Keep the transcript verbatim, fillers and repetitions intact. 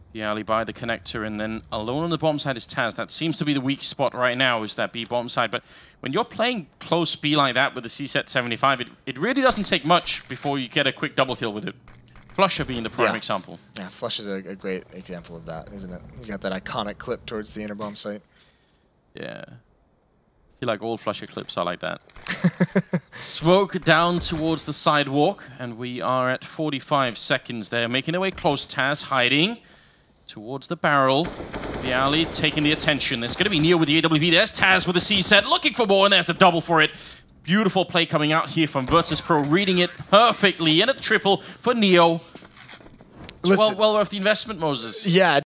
The alley by the connector, and then alone on the bomb side is Taz. That seems to be the weak spot right now, is that B bomb side. But when you're playing close B like that with the C SET seventy-five, it, it really doesn't take much before you get a quick double kill with it. Flusha being the prime yeah. example. Yeah, Flush is a, a great example of that, isn't it? He's got that iconic clip towards the inner bomb site. Yeah. I feel like all Flusha clips are like that. Smoke down towards the sidewalk, and we are at forty-five seconds there. Making their way close, Taz hiding towards the barrel. The alley taking the attention. There's going to be Neo with the A W P. There's Taz with the C SET, looking for more, and there's the double for it. Beautiful play coming out here from Virtus.pro, reading it perfectly, and a triple for Neo. Listen, well, well worth the investment, Moses. Yeah.